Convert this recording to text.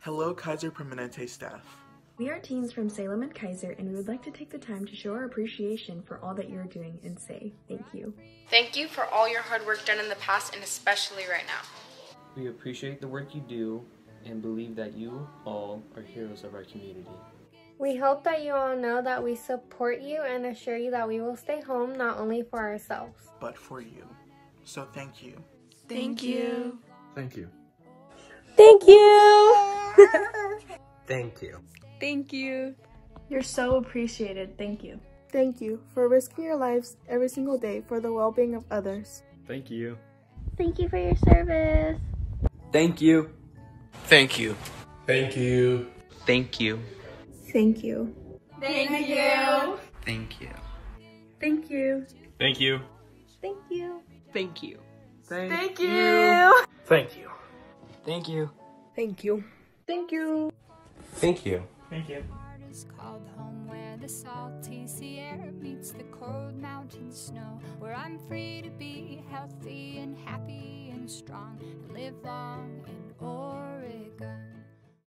Hello, Kaiser Permanente staff. We are teens from Salem and Kaiser, and we would like to take the time to show our appreciation for all that you're doing and say thank you. Thank you for all your hard work done in the past and especially right now. We appreciate the work you do and believe that you all are heroes of our community. We hope that you all know that we support you and assure you that we will stay home not only for ourselves, but for you. So thank you. Thank you. Thank you. Thank you! Thank you. Thank you. You're so appreciated. Thank you. Thank you for risking your lives every single day for the well-being of others. Thank you. Thank you for your service. Thank you. Thank you. Thank you. Thank you. Thank you. Thank you. Thank you. Thank you. Thank you. Thank you. Thank you. Thank you. Thank you. Thank you. Thank you. Thank you. Thank you. Thank you. It's called home, where the salty sea air meets the cold mountain snow, where I'm free to be healthy and happy and strong and live long in Oregon.